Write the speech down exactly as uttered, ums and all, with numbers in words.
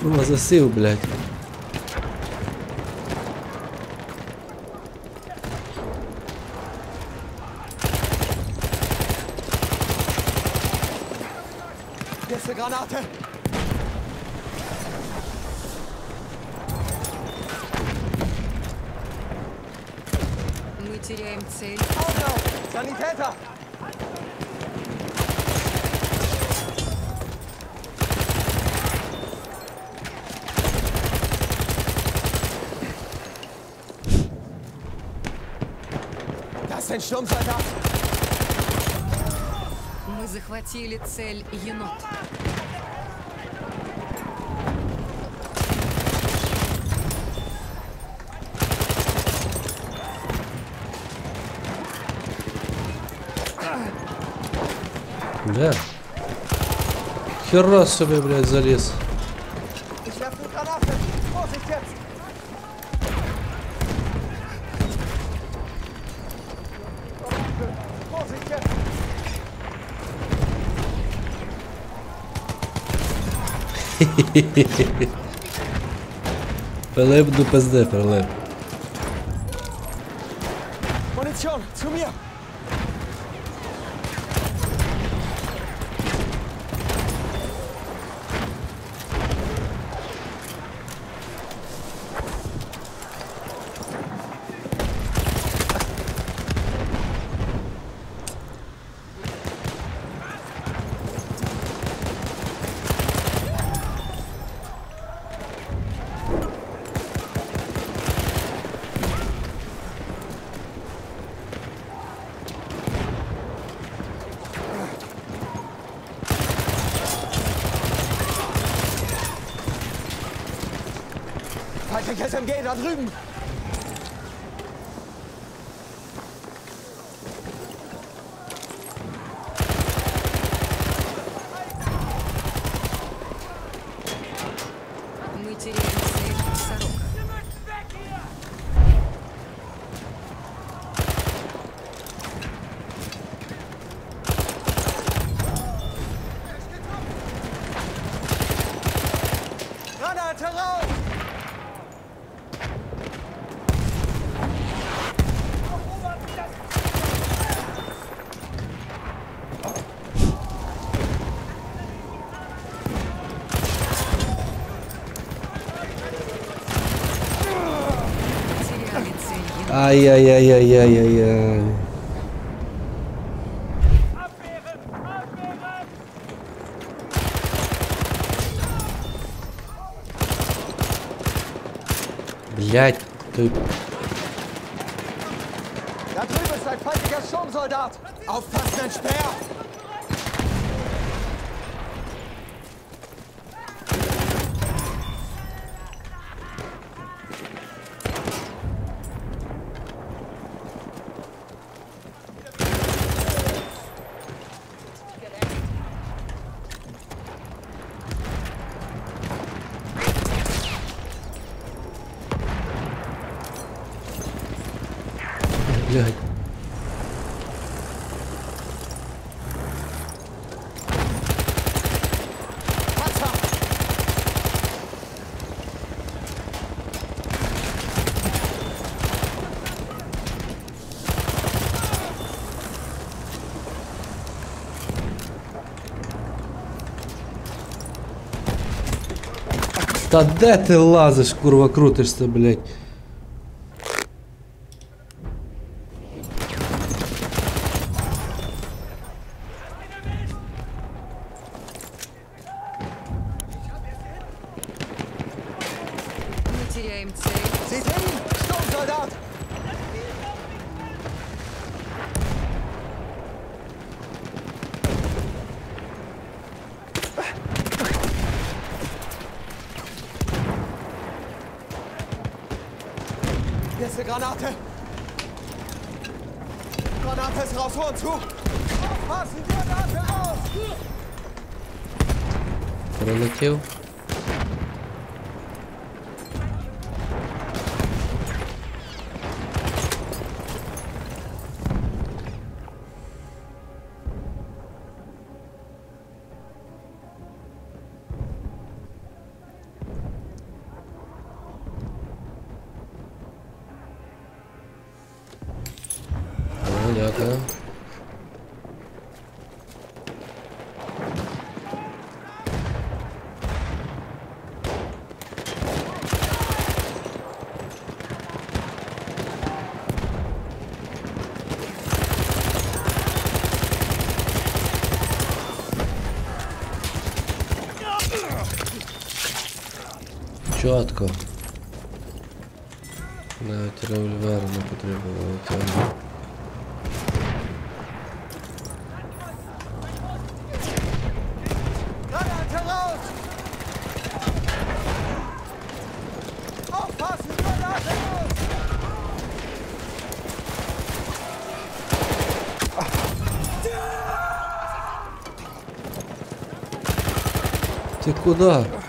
Курва, засів, блядь. Granate! Мы теряем цель. Auto! Sanitäter! Das ist ein Sturmsoldat! Мы захватили цель енот. Да. Хера себе, блядь, залез. Ich werfe eine Granate! Vorsicht jetzt! Vorsicht jetzt! Пилип до пизди, Пилип. Munition, zu mir! Feindlich S M G da drüben! Мы теряем цель сорока. Granate raus! Теряли цель енот. Ай-яй-яй-яй-яй-яй. Блять, ты... Da drüben ist ein feindlicher Sturmsoldat! Aufpassen, ein Speer! Блять. Panzer! Та де ти лазиш, курва, крутишся, блять? Мы теряем цель. Seht hin! Sturmsoldat! Hier ist eine Granate! Granate ist raus, vor und zu! Aufpassen, Granate raus! Прилетів. Ну, дякую. Чітко. Навіть револьвер не потрібно витягнути. Granat heraus! Aufpassen, Granat heraus! Ти куди?